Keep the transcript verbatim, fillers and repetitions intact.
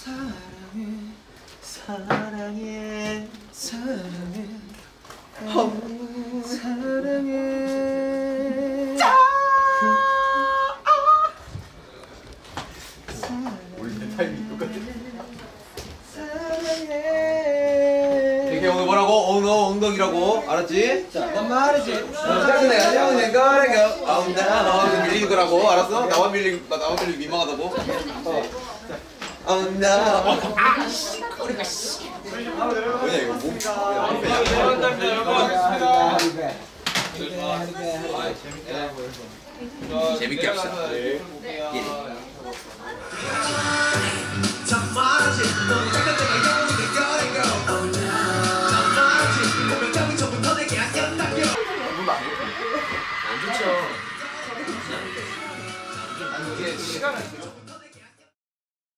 사랑해 사랑해 어, 사랑해 자 우리 타이밍 똑같아. 사랑해 이렇게 오늘 뭐라고? 엉덩 엉덩이라고 알았지? 자, 넌 말이지. 그래서 내가 형은 거라고 엉덩 밀리는 거라고 알았어? 나만 밀리 나 나만 밀리 민망하다고. 엉덩 아씨 거리가 씨. 뭐냐 이거 몸. 재밌게 합시다.